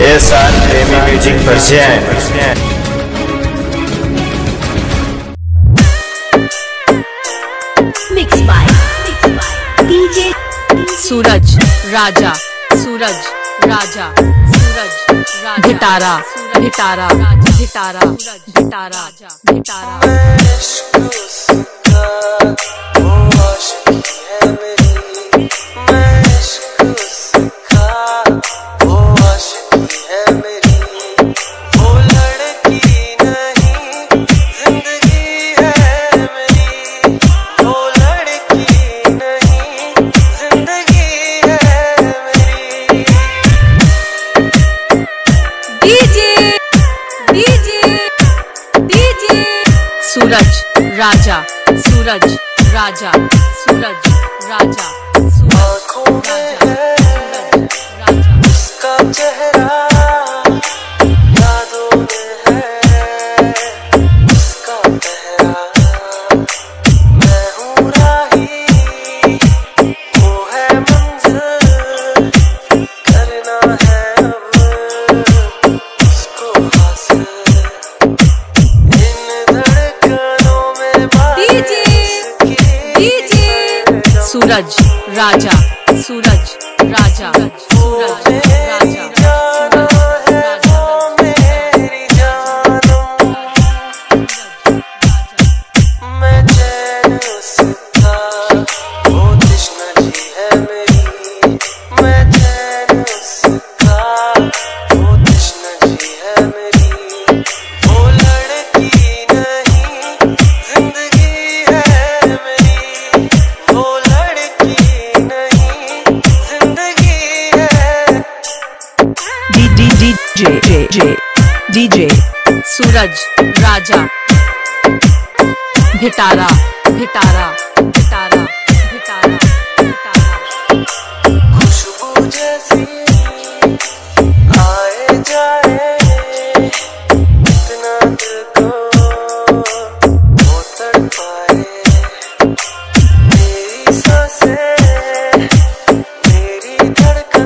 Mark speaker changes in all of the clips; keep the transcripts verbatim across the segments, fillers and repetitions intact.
Speaker 1: ये साथ प्रेमी music present
Speaker 2: mix by DJ
Speaker 3: Suraj Raja Suraj Raja Suraj Raja भिटारा भिटारा भिटारा भिटारा भिटारा सूरज राजा सूरज राजा सूरज राजा
Speaker 4: आँखों में है उसका चेहरा, यादों में है उसका पहरा। मैं हूँ राही, वो है मंजिल, करना है अब उसको हासिल।
Speaker 3: सूरज राजा सूरज राजा सूरज राजा
Speaker 4: मेरी जानम, मैं चैन उसका, वो तृष्णा जी है मेरी। मैं चैन उसका, वो तृष्णा जी है मेरी। वो लड़की नहीं जिंदगी है मेरी, वो
Speaker 3: डीजे डीजे सूरज राजा भिटारा भिटारा भिटारा भिटारा भिटारा।
Speaker 4: खुशबू जैसी आए जाए, इतना दिल को वो तड़पाए। मेरी सांसें मेरी धड़कन,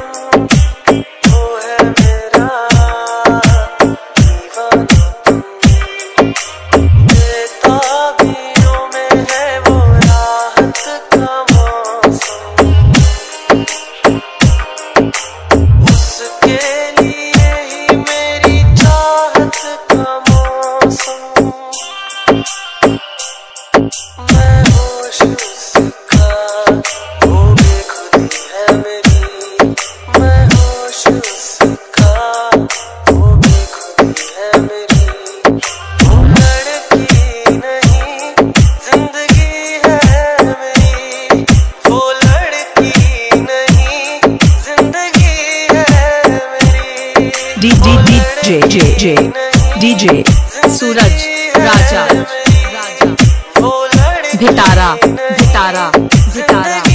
Speaker 3: डीजे डीजे सूरज राजा भिटारा भिटारा भिटारा